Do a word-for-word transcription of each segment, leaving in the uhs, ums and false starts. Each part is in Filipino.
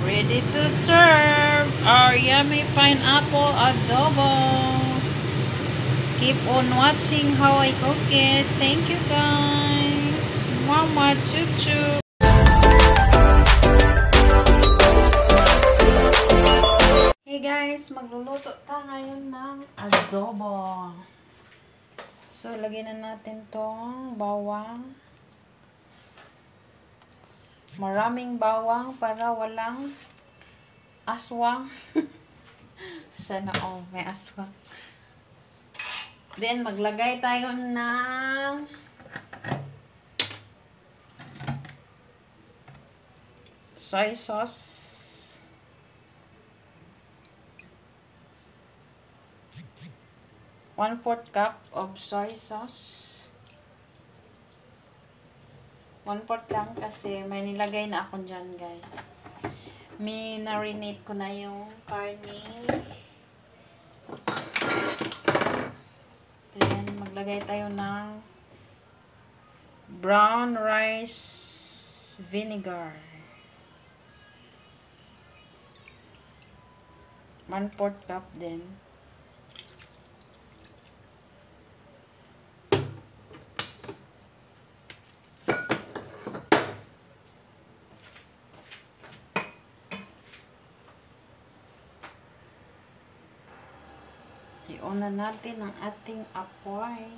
Ready to serve our yummy pineapple adobo. Keep on watching how I cook it. Thank you guys. Mama chup chup. Hey guys, magluluto tayo ngayon ng adobo. So, lagyan na natin tong bawang. Maraming bawang para walang aswang. Sana all may aswang. Then, maglagay tayo ng soy sauce. One fourth cup of soy sauce. One fourth lang kasi may nilagay na ako dyan, guys. Minarinate ko na yung karne. Then, maglagay tayo ng brown rice vinegar. One fourth cup din. I-on na natin ang ating apoy.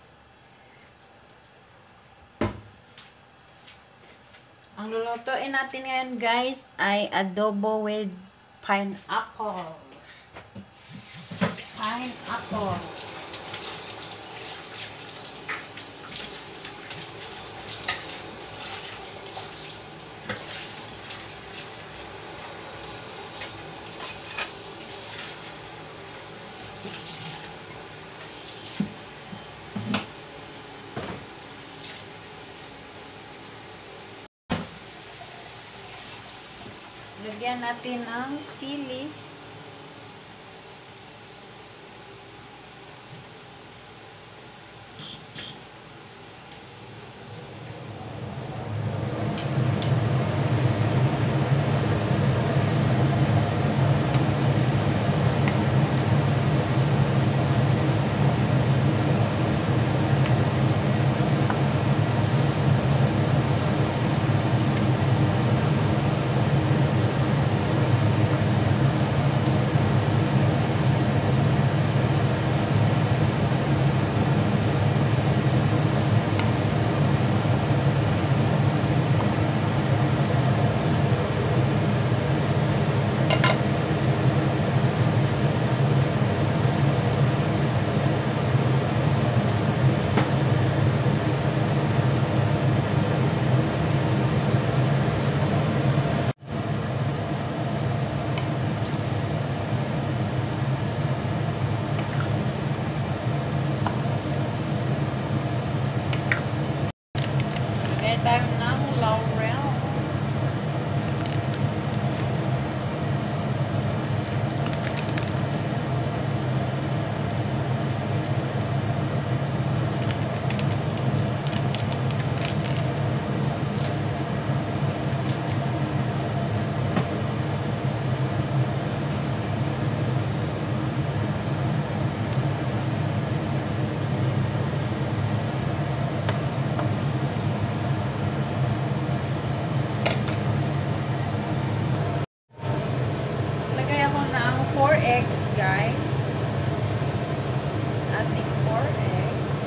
Ang lulutuin natin ngayon, guys, ay adobo with pineapple. Pineapple. Lagyan natin ang sili. Tayo ng laurel. four eggs, guys. Ating four eggs.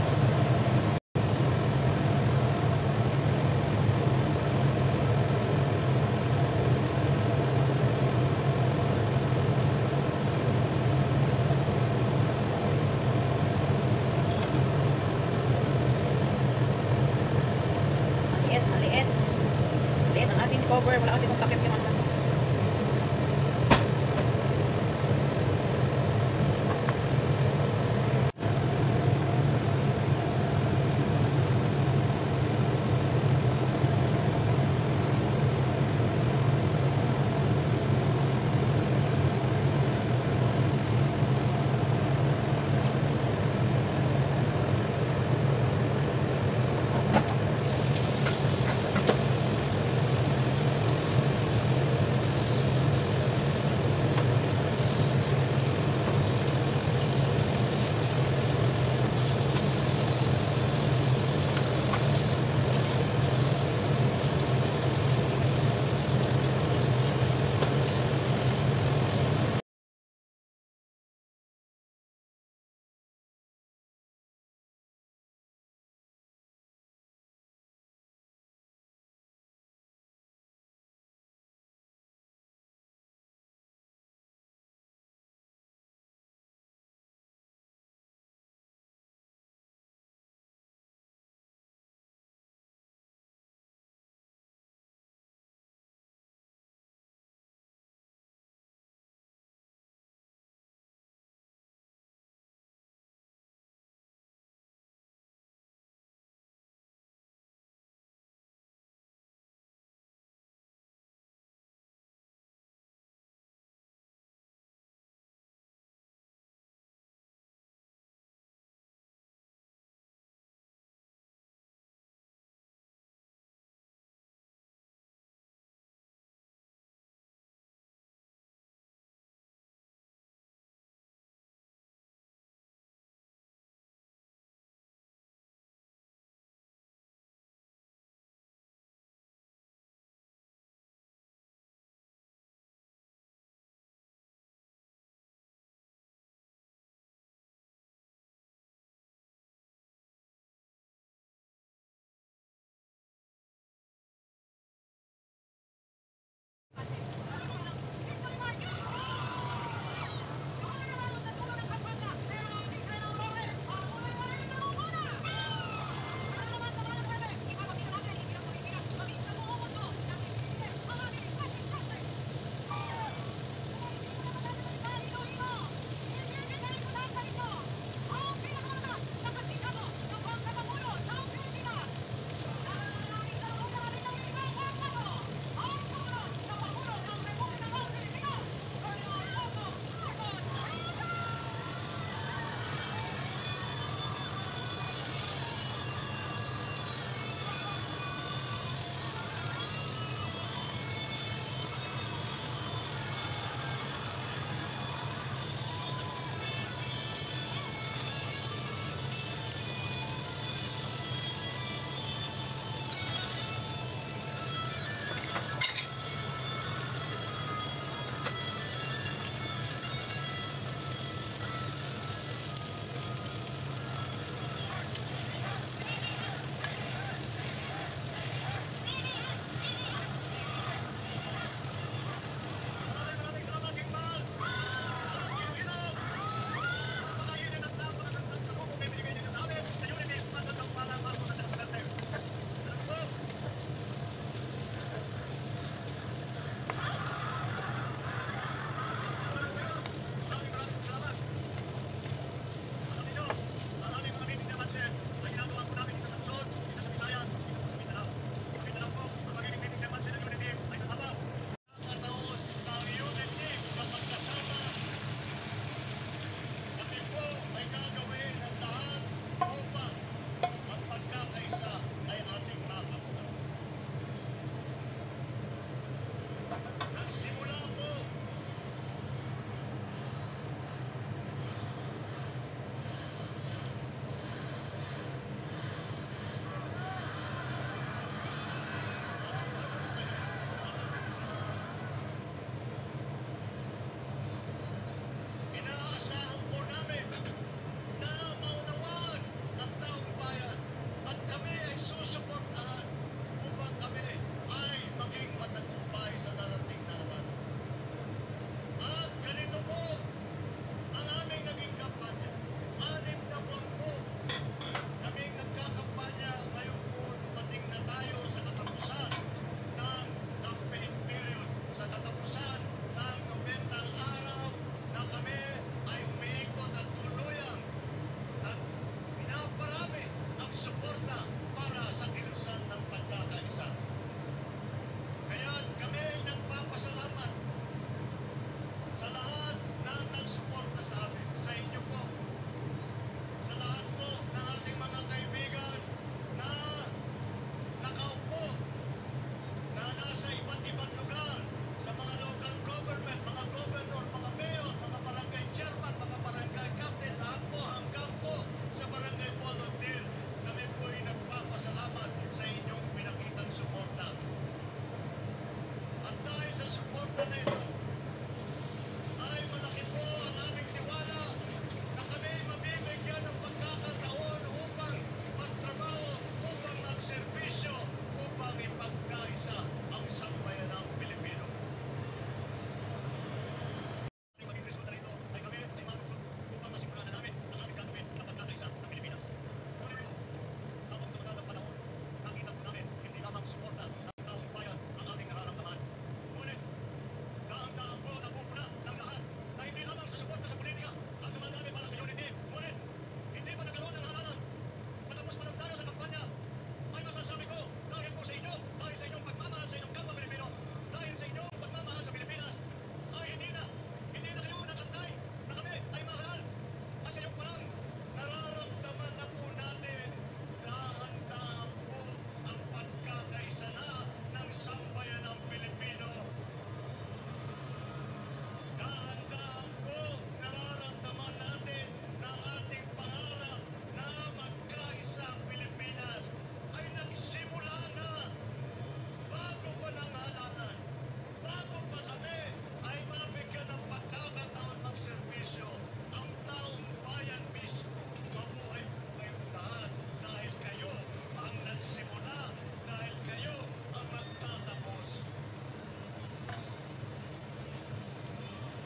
Maliit, maliit. Maliit ang ating cover. Wala kasi kung takip yung ano.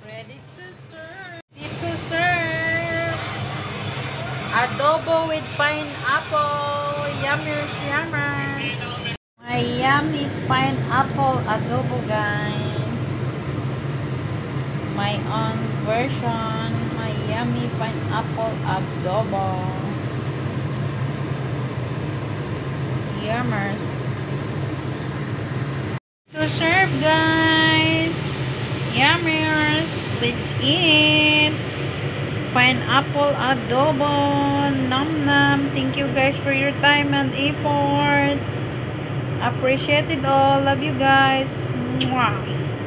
Ready to serve. Ready to serve. Adobo with pineapple. Yummers, yummers. My yummy pineapple adobo, guys. My own version. My yummy pineapple adobo. Yummers. To serve, guys. Yummers. Let's eat. Pineapple adobo. Nom nom. Thank you guys for your time and efforts. Appreciate it all. Love you guys. Mwah.